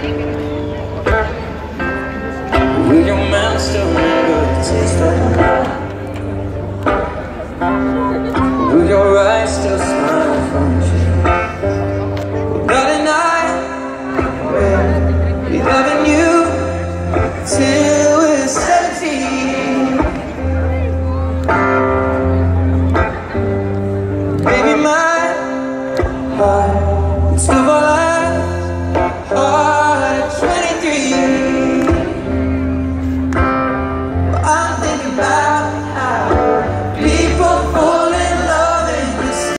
Will your mouth still remember the taste of